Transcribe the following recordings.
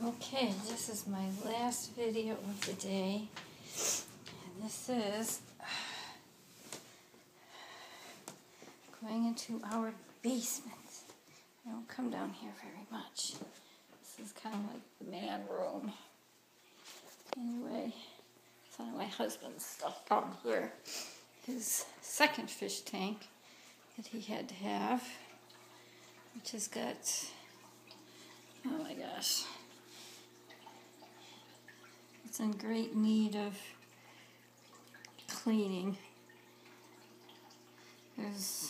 Okay, this is my last video of the day, and this is going into our basement. I don't come down here very much. This is kind of like the man room. Anyway, some of my husband's stuff down here. His second fish tank that he had to have, which has got, oh my gosh, it's in great need of cleaning. There's,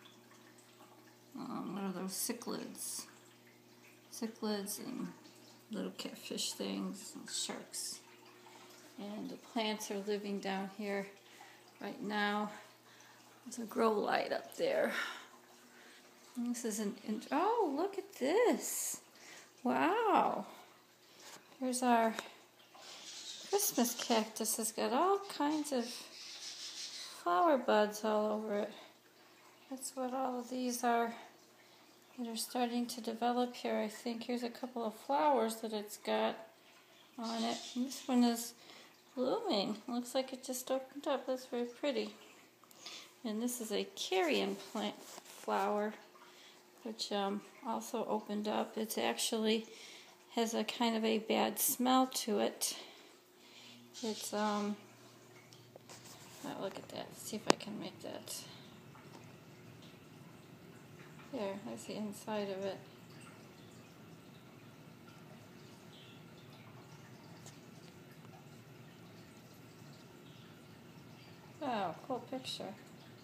what are those, cichlids? Cichlids and little catfish things and sharks. And the plants are living down here right now. There's a grow light up there. And this is oh, look at this. Wow. Here's our Christmas cactus. It's got all kinds of flower buds all over it. That's what all of these are that are starting to develop here. I think here's a couple of flowers that it's got on it. And this one is blooming. Looks like it just opened up. That's very pretty. And this is a carrion plant flower, which also opened up. It actually has a kind of a bad smell to it. It's oh, look at that. Let's see if I can make that. There, that's the inside of it. Wow, cool picture.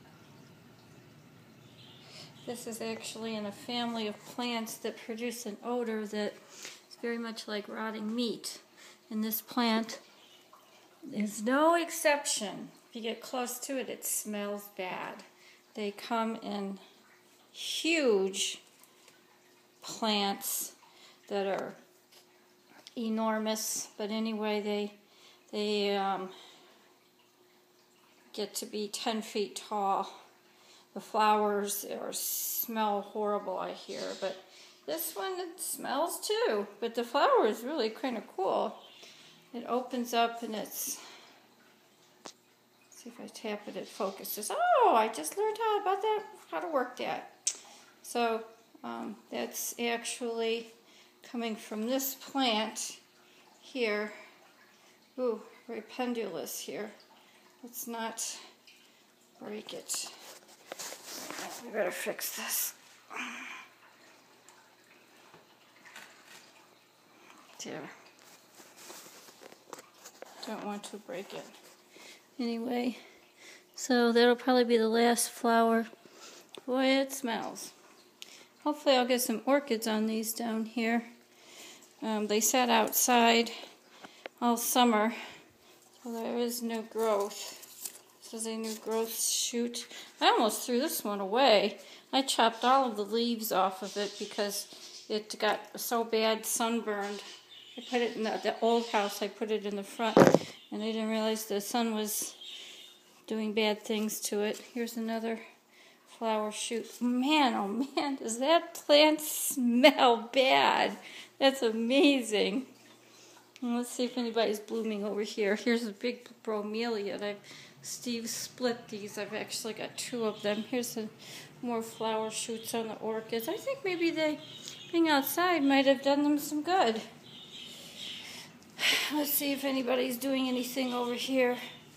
This is actually in a family of plants that produce an odor that is very much like rotting meat. And this plant is no exception. If you get close to it, it smells bad. They come in huge plants that are enormous, but anyway, they get to be 10 feet tall. The flowers smell horrible, I hear, but this one, it smells too. But the flower is really kind of cool. It opens up and it's, see if I tap it, it focuses. Oh, I just learned how to work that. So that's actually coming from this plant here. Ooh, very pendulous here. Let's not break it. We better fix this. There. Don't want to break it. Anyway, so that'll probably be the last flower. Boy, it smells. Hopefully I'll get some orchids on these down here. They sat outside all summer, so there is new growth. This is a new growth shoot. I almost threw this one away. I chopped all of the leaves off of it because it got so bad sunburned. I put it in the old house. I put it in the front, and I didn't realize the sun was doing bad things to it. Here's another flower shoot. Man, oh man, does that plant smell bad? That's amazing. And let's see if anybody's blooming over here. Here's a big bromelia. Steve split these. I've actually got 2 of them. Here's more flower shoots on the orchids. I think maybe being outside might have done them some good. Let's see if anybody's doing anything over here.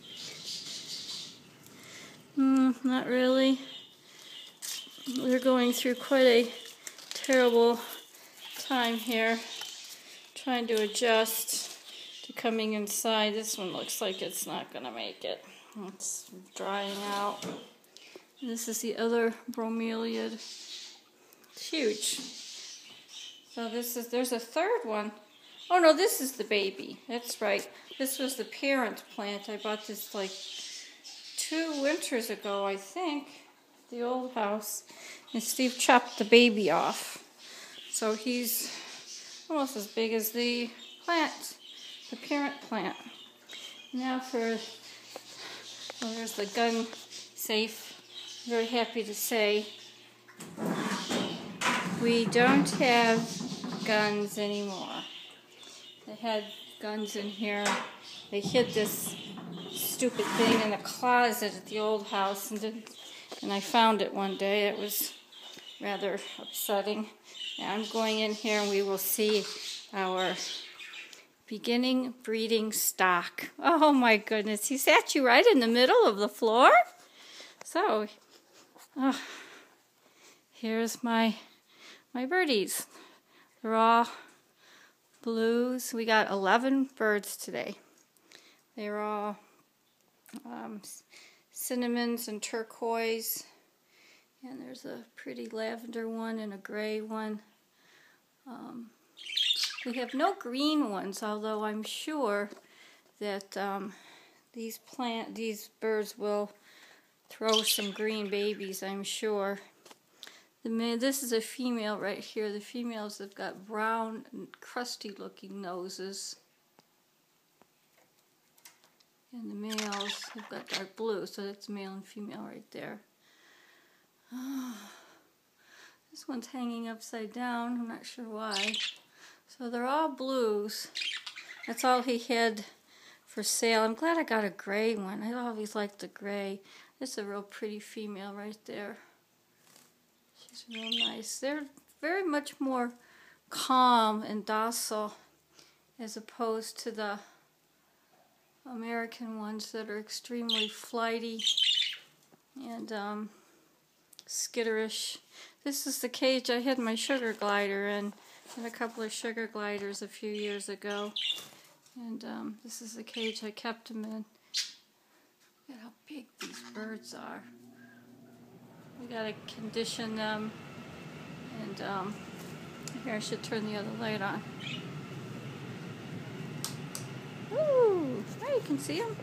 Not really. We're going through quite a terrible time here, trying to adjust to coming inside. This one looks like it's not going to make it. It's drying out. This is the other bromeliad. It's huge. So there's a third one. Oh no, this is the baby. That's right. This was the parent plant. I bought this like 2 winters ago, I think, the old house. And Steve chopped the baby off. So he's almost as big as the plant, the parent plant. Now there's the gun safe. Very happy to say we don't have guns anymore. They had guns in here. They hid this stupid thing in the closet at the old house, and I found it one day. It was rather upsetting. Now I'm going in here and we will see our beginning breeding stock. Oh my goodness, he sat you right in the middle of the floor? So, here's my birdies. They're all blues. We got 11 birds today. They're all cinnamons and turquoise. And there's a pretty lavender one and a gray one. We have no green ones, although I'm sure that these birds will throw some green babies, I'm sure. This is a female right here. The females have got brown and crusty looking noses. And the males have got dark blue, so that's male and female right there. This one's hanging upside down. I'm not sure why. So they're all blues. That's all he had for sale. I'm glad I got a gray one. I always liked the gray. It's a real pretty female right there. She's real nice. They're very much more calm and docile as opposed to the American ones that are extremely flighty and skitterish. This is the cage I had my sugar glider in. I had a couple of sugar gliders a few years ago. And this is the cage I kept them in. Look at how big these birds are. We gotta condition them. And here, I should turn the other light on. Ooh, now you can see them.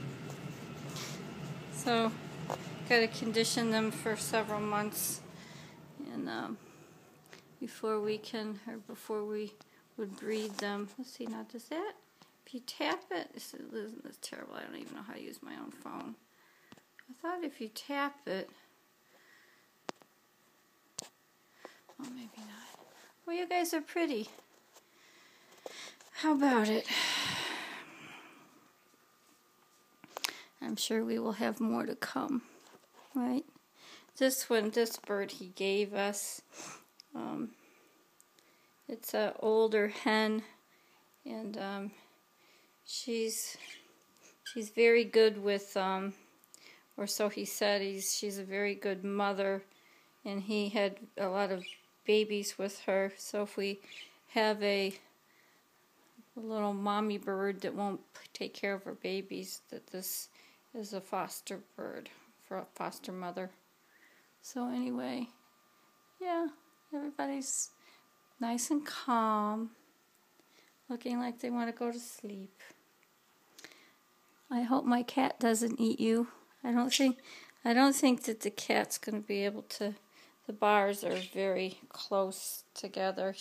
So, gotta condition them for several months, and before we would breed them. Let's see, now does that? If you tap it, this is terrible. I don't even know how to use my own phone. I thought if you tap it, oh, maybe not. Well, you guys are pretty. How about it? I'm sure we will have more to come, right? This bird he gave us, it's an older hen, and she's very good with, or so he said. She's a very good mother, and he had a lot of babies with her. So if we have a little mommy bird that won't take care of her babies, that this is a foster bird for a foster mother. So anyway, yeah, everybody's nice and calm, looking like they want to go to sleep. I hope my cat doesn't eat you. I don't think that the cat's going to be able to. The bars are very close together.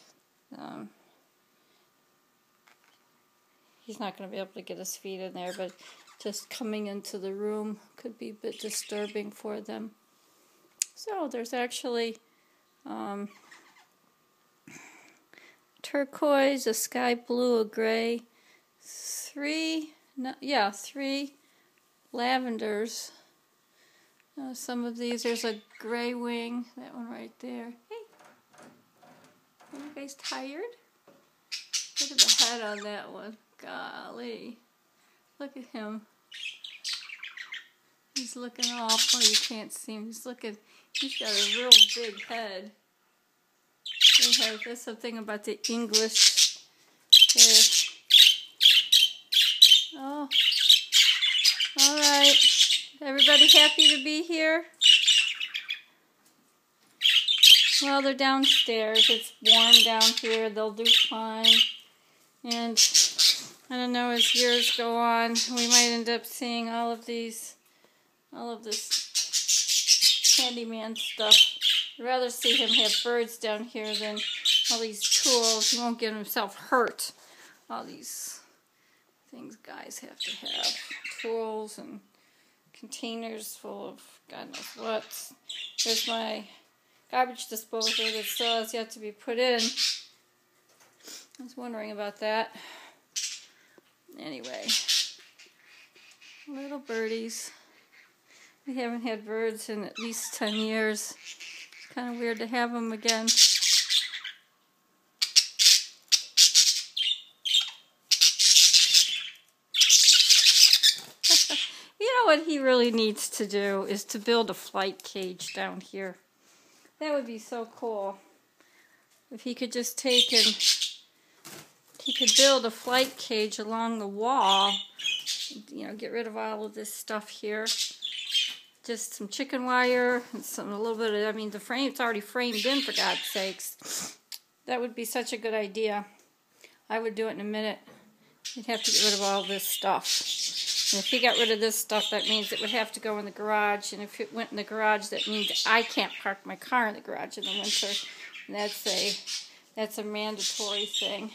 He's not going to be able to get his feet in there, but just coming into the room could be a bit disturbing for them. So there's actually turquoise, a sky blue, a gray, three lavenders. Some of these, there's a gray wing, that one right there. Hey, are you guys tired? Look at the head on that one. Golly. Look at him. He's looking all, oh, you can't see him. He's got a real big head. That's the thing about the English. Oh, all right. Everybody happy to be here? Well, they're downstairs. It's warm down here. They'll do fine. And I don't know, as years go on, we might end up seeing all of this handyman stuff. I'd rather see him have birds down here than all these tools. He won't get himself hurt. All these things guys have to have. Tools and containers full of God knows what. There's my garbage disposal that still has yet to be put in. I was wondering about that. Anyway, little birdies. We haven't had birds in at least 10 years. It's kind of weird to have them again. You know what he really needs to do is to build a flight cage down here. That would be so cool. If he could just take and he could build a flight cage along the wall, you know, get rid of all of this stuff here. Just some chicken wire and a little bit of, I mean, the frame, it's already framed in, for God's sakes. That would be such a good idea. I would do it in a minute. You'd have to get rid of all this stuff. And if he got rid of this stuff, that means it would have to go in the garage. And if it went in the garage, that means I can't park my car in the garage in the winter. And that's a mandatory thing.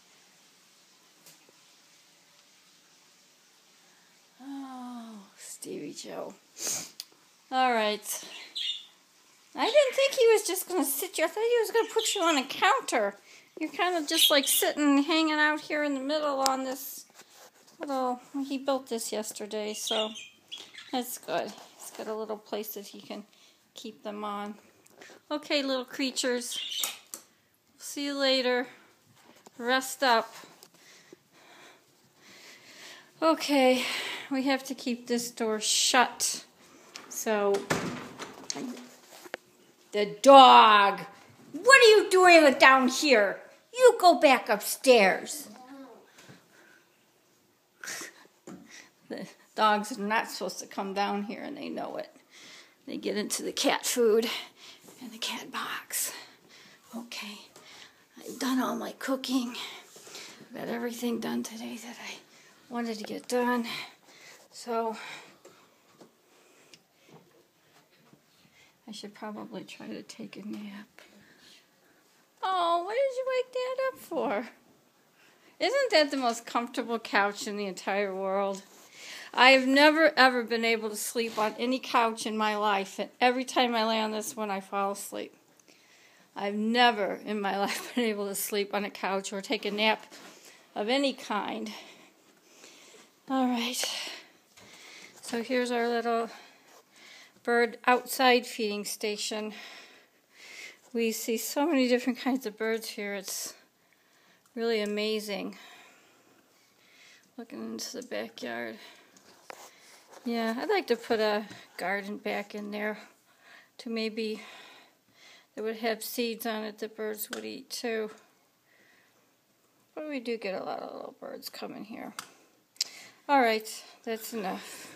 Oh, Stevie Joe. All right. I didn't think he was just going to sit you. I thought he was going to put you on a counter. You're kind of just like sitting, hanging out here in the middle on this little, he built this yesterday, so that's good. He's got a little place that he can keep them on. Okay, little creatures. See you later. Rest up. Okay, we have to keep this door shut. So, the dog. What are you doing down here? You go back upstairs. The dogs are not supposed to come down here, and they know it. They get into the cat food and the cat box. Okay, I've done all my cooking. Got everything done today that I wanted to get done. So, I should probably try to take a nap. Oh, what did you wake Dad up for? Isn't that the most comfortable couch in the entire world? I have never, ever been able to sleep on any couch in my life, and every time I lay on this one, I fall asleep. I've never in my life been able to sleep on a couch or take a nap of any kind. All right. So here's our little bird outside feeding station. We see so many different kinds of birds here. It's really amazing. Looking into the backyard. Yeah, I'd like to put a garden back in there to maybe that would have seeds on it that birds would eat too. But we do get a lot of little birds coming here. All right, that's enough.